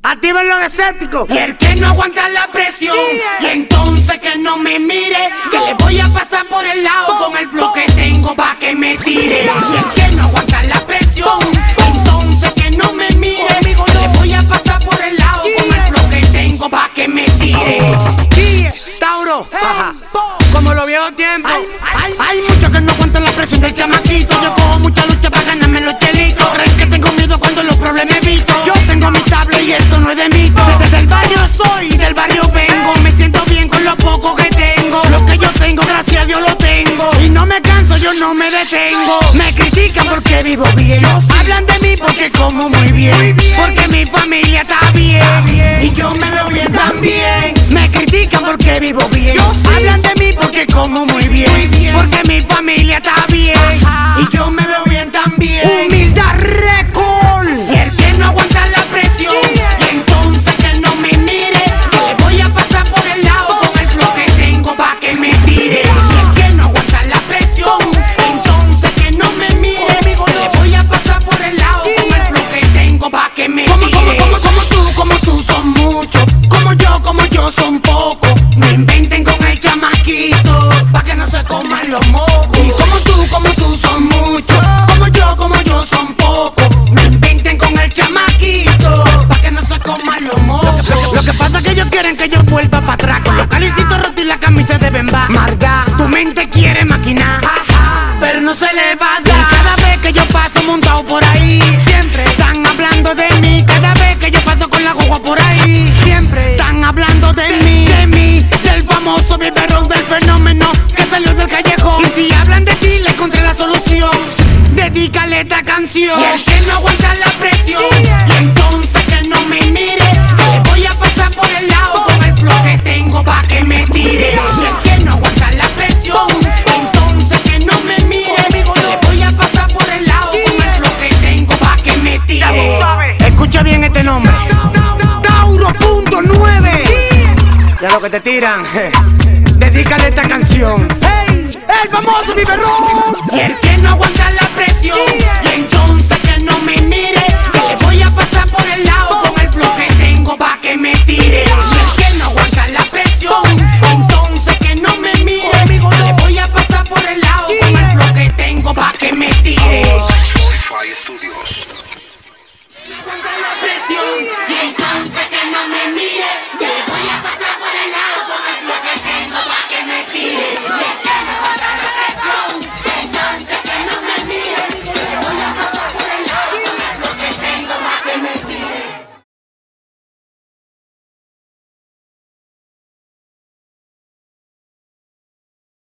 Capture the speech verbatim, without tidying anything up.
Activen los escépticos. Y el que no aguanta la presión, yeah. Y entonces que no me mire, que le voy a pasar por el lado con el flow que tengo pa' que me tire. Y el que no aguanta la presión, entonces que no me mire, que le voy a pasar por el lado con el flow que tengo pa' que me tire. Yeah. Tauro, baja, como los viejos tiempos. Hay, hay, hay muchos que no aguantan la presión del chamaquito. Yo cojo mucha lucha para ganarme los chelitos. Creen que tengo miedo cuando los problemas evito. Yo tengo mi tablet y esto no es de mito. Desde el barrio soy, del barrio vengo. Me siento bien con lo poco que tengo. Lo que yo tengo, gracias a Dios lo tengo. Y no me canso, yo no me detengo. Me critican porque vivo bien. Hablan de mí porque como muy bien. Porque mi familia está bien. Y yo me veo bien también. Me critican porque vivo bien. Hablan de mí porque como muy bien. Porque mi familia está bien. Y yo me veo bien también. Humildad récord. Y el que no aguanta la presión, y entonces que no me mire, que le voy a pasar por el lado con el flow que tengo pa' que me tire. Y el que no aguanta la presión, entonces que no me mire, que le voy a pasar por el lado con el flow que tengo pa' que me tire. Como, como, como, como tú, como tú son muchos, como yo, como yo son pocos. No inventen con el chamaquito, pa' que no se coman los mocos. Y como tú, como tú son muchos, como yo, como yo son pocos. No inventen con el chamaquito, pa' que no se coman los mocos. Lo, lo que pasa es que ellos quieren que yo vuelva para atrás, con los calicitos rotos y la camisa de Bemba. Marga, tu mente quiere maquinar, pero no se le va a dar. Y cada vez que yo paso montado por ahí, siempre están hablando de mí. Cada vez que yo paso con la guagua por ahí, siempre están hablando de mí, de mí, del famoso biberón, del fenómeno que salió del callejón. Y si hablan de ti, le encontré la solución. Dedícale esta canción. Y el que no aguanta la presión, y entonces que no me mire, que le voy a pasar por el lado con el flow que tengo pa' que me tire. Y el que no aguanta la presión, entonces que no me mire, que le voy a pasar por el lado con el flow que tengo pa' que me tire. Escucha bien este nombre, Tauro punto nueve. De lo que te tiran, je. Dedícale esta canción. Hey, el famoso biberón. Y el que no aguanta la presión, y entonces